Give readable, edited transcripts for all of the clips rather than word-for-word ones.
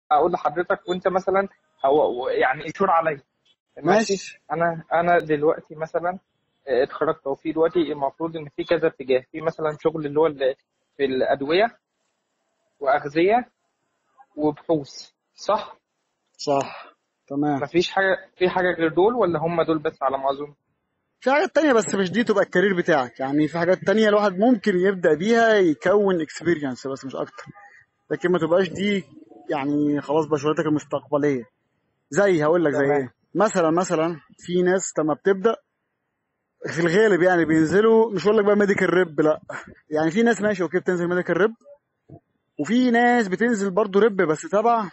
اقول لحضرتك وانت مثلا او يعني اشور عليا. ماشي. ماشي. انا دلوقتي مثلا اتخرجت، وفي دلوقتي المفروض ان في كذا اتجاه، في مثلا شغل اللي هو في الادويه واغذيه وبحوث، صح؟ صح. تمام. مفيش حاجه في حاجه غير دول، ولا هم دول بس على ما اظن؟ في حاجات تانية بس مش دي تبقى الكارير بتاعك، يعني في حاجات تانية الواحد ممكن يبدأ بيها يكون اكسبيرينس بس مش اكتر، لكن ما تبقاش دي يعني خلاص بشرتك المستقبلية. زي هقول لك زي تمام. ايه، مثلا في ناس لما بتبدأ في الغالب يعني بينزلوا، مش هقول لك بقى ميديكال ريب، لا، يعني في ناس ماشي اوكي بتنزل ميديكال ريب، وفي ناس بتنزل برضو ريب بس تبع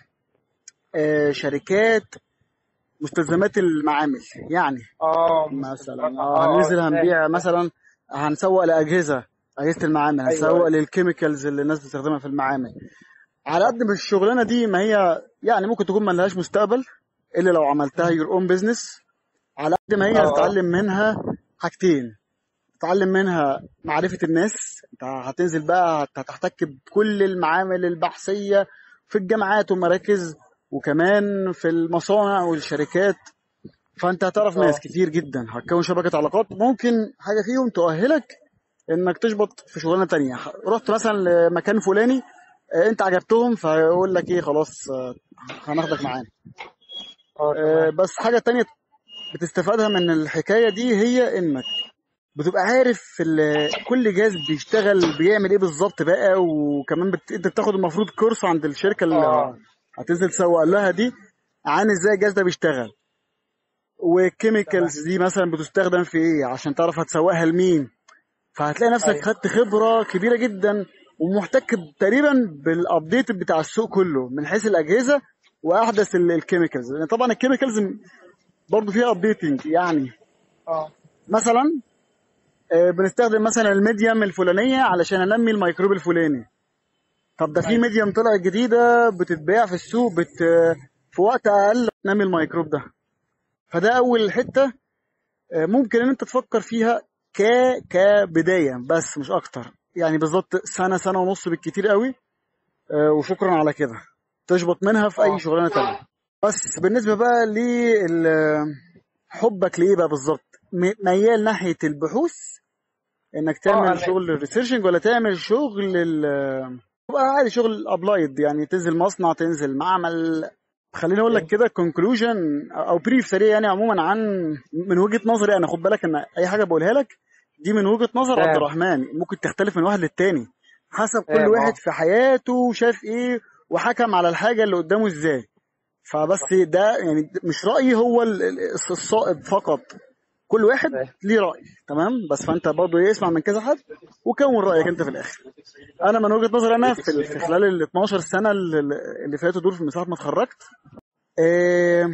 شركات مستلزمات المعامل، يعني مثلا مستلزمات، اه هننزل فاهم هنبيع فاهم. مثلا، هنسوق أجهزة المعامل، ايوه هنسوق ايوه. للكيميكالز اللي الناس بتستخدمها في المعامل. على صح. قد ما الشغلانة دي ما هي يعني ممكن تكون ملهاش مستقبل إلا لو عملتها مم. your own business، على قد ما اه هي اه. هتتعلم منها حاجتين. تتعلم منها معرفة الناس، انت هتنزل بقى هتحتك بكل المعامل البحثية في الجامعات والمراكز، وكمان في المصانع والشركات، فانت هتعرف ناس اه كتير جدا، هتكون شبكة علاقات ممكن حاجة فيهم تؤهلك انك تشبط في شغلانة تانية. رحت مثلا لمكان فلاني، انت عجبتهم فيقول لك ايه خلاص، هناخدك معانا. تمام. بس حاجة تانية بتستفادها من الحكاية دي هي انك بتبقى عارف كل جهاز بيشتغل بيعمل ايه بالظبط بقى، وكمان انت بتاخد المفروض كورس عند الشركة اللي اه. هتنزل تسوق لها دي عن ازاي الجهاز ده بيشتغل، تمام. والكيميكالز دي مثلا بتستخدم في ايه عشان تعرف هتسوقها لمين. فهتلاقي نفسك ايوه. خدت خبرة كبيرة جدا، ومحتك تقريبا بالابديت بتاع السوق كله من حيث الاجهزة واحدث الكيميكالز، لان طبعا الكيميكالز برضه فيها ابديتنج يعني. اه. مثلا بنستخدم مثلا الميديم الفلانية علشان انمي الميكروب الفلاني. طب ده في ايوه. ميديم طلعت جديدة بتتباع في السوق في وقت اقل تنمي الميكروب ده. فده اول حتة ممكن ان انت تفكر فيها ك كبدايه بس مش اكتر، يعني بالظبط سنه سنه ونص بالكتير قوي، وشكرا على كده تشبط منها في اي اه. شغلانه تانية. بس بالنسبه بقى حبك لايه بقى بالظبط، ميال ناحيه البحوث انك اه تعمل انا. شغل ريسيرشنج، ولا تعمل شغل تبقى عادي شغل ابلايد، يعني تنزل مصنع تنزل معمل. خليني اقول لك كده كونكلوجن او بريف سريع يعني عموما عن من وجهة نظري انا. خد بالك ان اي حاجه بقولها لك دي من وجهة نظر عبد فاهم الرحمن، ممكن تختلف من واحد للتاني حسب كل فاهم. واحد اه. في حياته شاف ايه وحكم على الحاجه اللي قدامه ازاي. صح. فبس ده يعني مش رأيي هو الصائب فقط، كل واحد فاهم. ليه رأي. تمام، بس فانت برضه ايه، اسمع من كذا حد وكون رأيك انت في الاخر. انا من وجهة نظري انا في خلال ال 12 سنة اللي فاتوا دول من ساعة ما اتخرجت، إيه،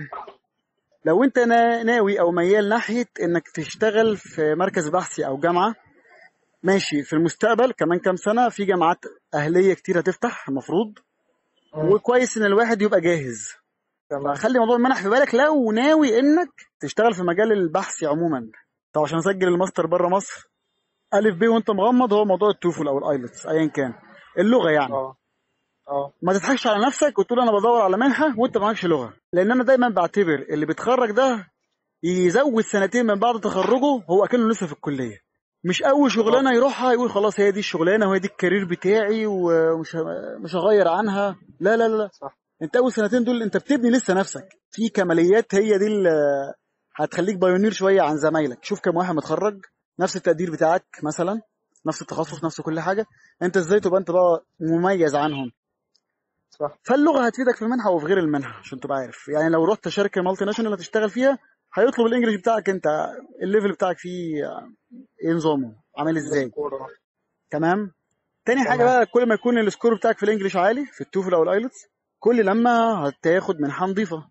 لو انت ناوي او ميال ناحية انك تشتغل في مركز بحثي او جامعة، ماشي، في المستقبل كمان كام سنة في جامعات أهلية كتير هتفتح المفروض، مم. وكويس ان الواحد يبقى جاهز. تمام. فخلي موضوع المنح في بالك لو ناوي انك تشتغل في مجال البحث عموما. طب عشان اسجل الماستر بره مصر، الف ب وانت مغمض، هو موضوع التوفل او الايلتس ايا كان اللغه يعني. اه اه. ما تضحكش على نفسك وتقول انا بدور على منحه وانت معكش لغه، لان انا دايما بعتبر اللي بيتخرج ده يزود سنتين من بعد تخرجه هو كأنه لسه في الكليه، مش اول اه. شغلانه يروحها يقول خلاص هي دي الشغلانه وهي دي الكارير بتاعي ومش مش هغير عنها. لا لا لا لا. صح. انت اول سنتين دول انت بتبني لسه نفسك في كماليات، هي دي اللي هتخليك بايونير شويه عن زمايلك. شوف كم واحد متخرج نفس التقدير بتاعك مثلا، نفس التخصص نفس كل حاجه، انت ازاي تبقى انت بقى مميز عنهم. صح. فاللغه هتفيدك في المنحه وفي غير المنحه عشان تبقى عارف، يعني لو رحت شركه مالتي ناشونال هتشتغل فيها هيطلب الانجليش بتاعك انت، الليفل بتاعك فيه ايه نظامه عامل ازاي. السكور. تمام. تاني حاجه تمام. بقى، كل ما يكون السكور بتاعك في الانجليش عالي في التوفل او الايلتس، كل لما هتاخد منحه نظيفه.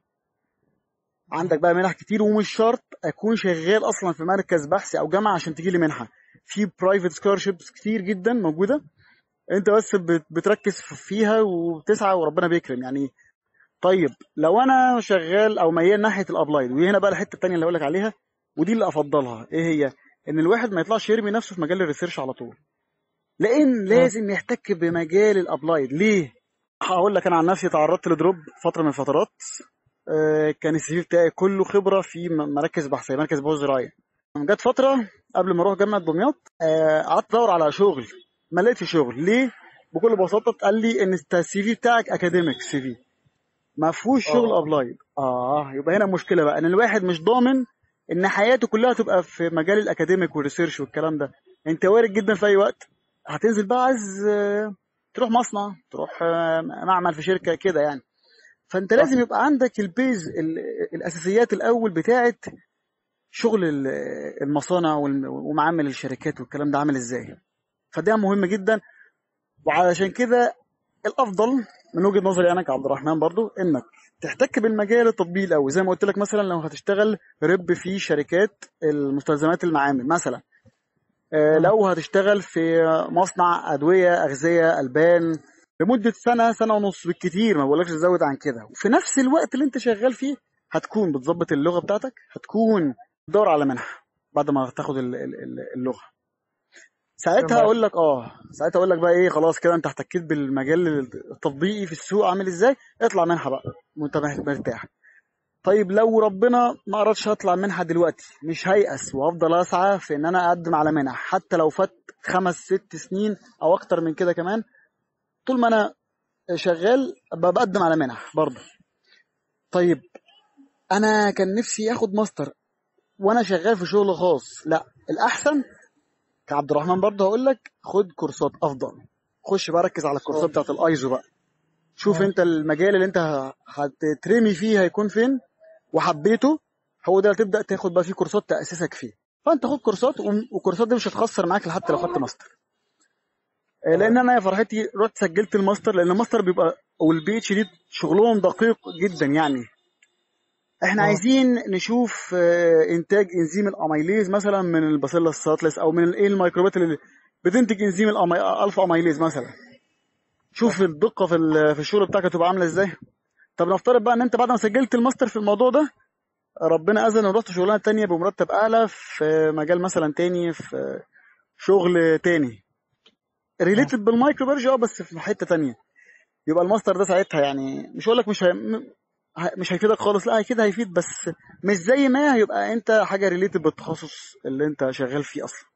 عندك بقى منح كتير، ومش شرط اكون شغال اصلا في مركز بحثي او جامعه عشان تجي لي منحه. في برايفت سكولارشيبس كتير جدا موجوده، انت بس بتركز فيها وبتسعى وربنا بيكرم يعني. طيب لو انا شغال او ميال ناحيه الابلايد، وهنا بقى الحته التانيه اللي اقول لك عليها ودي اللي افضلها، ايه هي؟ ان الواحد ما يطلعش يرمي نفسه في مجال الريسيرش على طول، لان مم. لازم يحتك بمجال الابلايد. ليه؟ هقول لك انا عن نفسي تعرضت لدروب فتره من الفترات. كان السي في بتاعي كله خبره في مراكز بحثيه، مركز بحوث زراعيه. جت فتره قبل ما اروح جامعه دمياط، قعدت ادور على شغل، ما لقيتش شغل. ليه؟ بكل بساطه اتقال لي ان انت السي في بتاعك اكاديميك سي في، ما فيهوش شغل اه. ابلايد. يبقى هنا مشكله بقى، ان الواحد مش ضامن ان حياته كلها تبقى في مجال الاكاديميك والريسيرش والكلام ده. انت وارد جدا في اي وقت هتنزل بقى، عايز تروح مصنع، تروح معمل في شركه كده يعني. فانت صح. لازم يبقى عندك البيز الاساسيات الاول بتاعه شغل المصانع ومعامل الشركات والكلام ده عامل ازاي. فده مهم جدا. وعلشان كده الافضل من وجهه نظري انا كعبد الرحمن برضو انك تحتك بالمجال التطبيقي الاول. زي ما قلت لك، مثلا لو هتشتغل رب في شركات المستلزمات المعامل مثلا، مم. لو هتشتغل في مصنع ادويه، اغذيه، البان، لمده سنه، سنه ونص بالكتير، ما بقولكش تزود عن كده. وفي نفس الوقت اللي انت شغال فيه هتكون بتظبط اللغه بتاعتك، هتكون تدور على منح بعد ما تاخد اللغه. ساعتها تمام. اقول لك ساعتها اقول لك بقى ايه، خلاص كده انت احتكيت بالمجال التطبيقي في السوق عامل ازاي، اطلع منحه بقى وانت مرتاح. طيب لو ربنا ما اردش اطلع منحه دلوقتي، مش هيأس وافضل اسعى في ان انا اقدم على منح، حتى لو فات 5 6 سنين او اكتر من كده كمان. طول ما انا شغال بقدم على منح برضه. طيب انا كان نفسي اخد ماستر وانا شغال في شغل خاص، لا الاحسن كعبد الرحمن برضه هقول لك خد كورسات افضل. خش بقى ركز على الكورسات اه. بتاعت الايزو بقى. شوف مم. انت المجال اللي انت هتترمي فيه هيكون فين، وحبيته، هو ده تبدا تاخد بقى فيه كورسات تاسسك فيه. فانت خد كورسات، والكورسات دي مش هتخسر معاك حتى لو خدت ماستر. لان تمام. انا يا فرحتي رحت سجلت الماستر، لان الماستر بيبقى والبي اتش دي شغلهم دقيق جدا يعني. احنا مم. عايزين نشوف انتاج انزيم الاميليز مثلا من الباسيلا ساتلس، او من الايه الميكروبات اللي بتنتج انزيم الفا اميليز مثلا. شوف صح. الدقه في الشغل بتاعك هتبقى عامله ازاي. طب نفترض بقى ان انت بعد ما سجلت الماستر في الموضوع ده، ربنا اذن ورحت شغلانه تانية بمرتب اعلى في مجال مثلا تاني، في شغل تاني مم. ريليتد بالمايكروبيولوجي، بس في حته تانية. يبقى الماستر ده ساعتها يعني مش هقول لك مش هيفيدك خالص، لا اكيد هيفيد، بس مش زي ما هيبقى انت حاجه ريليتد بالتخصص اللي انت شغال فيه اصلا.